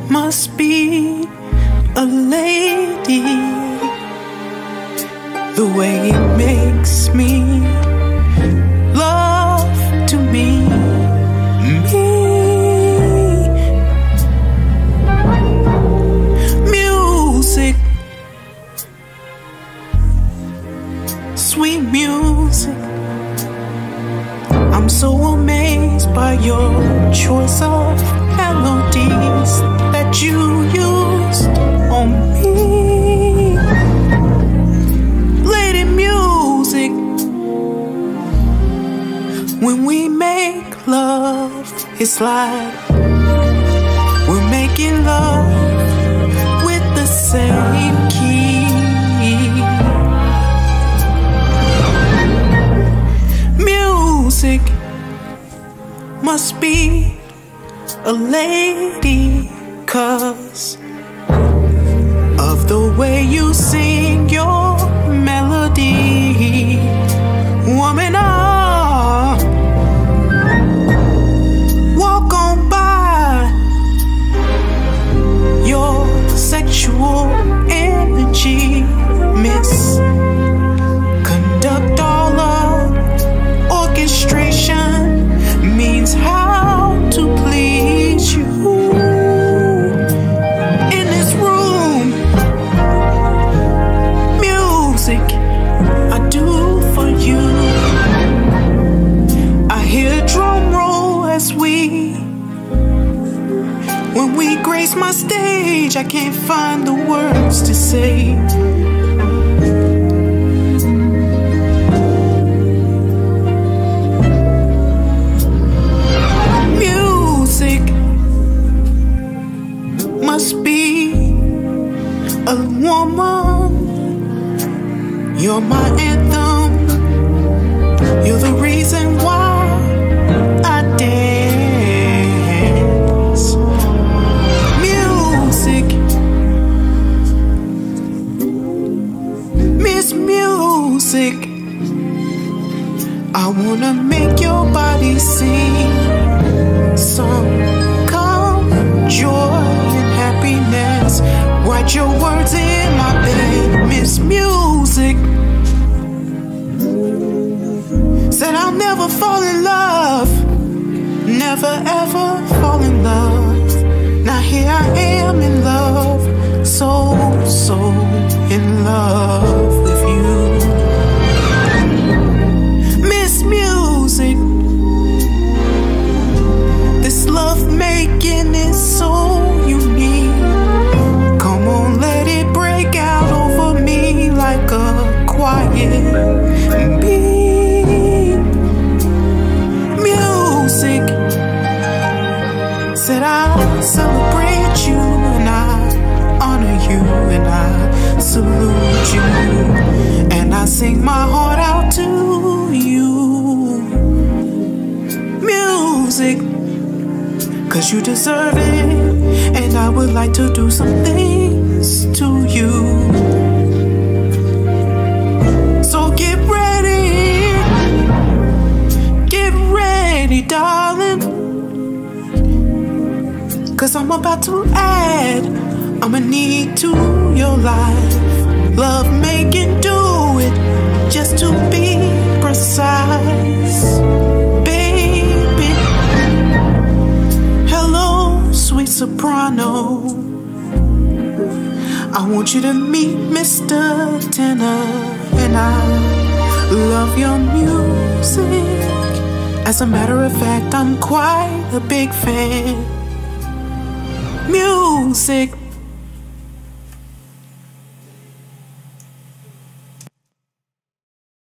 must be a lady. The way it makes me love to me. Music, sweet music. I'm so amazed by your choice of melodies that you used on me. Lady music, when we make love, it's like we're making love with the same key. Music must be a lady, 'cause of the way you sing your melody. Woman, walk on by. Your sexual energy, miss. Conduct all of orchestration means how to please you. In this room, music I do for you. I hear a drum roll as when we grace my stage, I can't find the words to say. Music must be a woman. You're my anthem. You're the reason why I dance. Music, Miss Music, I wanna make your body sing some calm, joy and happiness. Write your words in my bed. Miss Music said I'll never fall in love, never ever fall in love. Now here I am in love, so in love with you. Miss Music, this love making is so unique. Come on, let it break out over me like a quiet beat. Music said I celebrate you and I honor you and I salute you and I sing my heart out to you. Music, 'cause you deserve it, and I would like to do some things to you. So get ready, darling, 'cause I'm about to add, I'ma need to your life. Love making, do it, just to be precise. Baby, hello, sweet soprano. I want you to meet Mr. Tenor, and I love your music. As a matter of fact, I'm quite a big fan. Music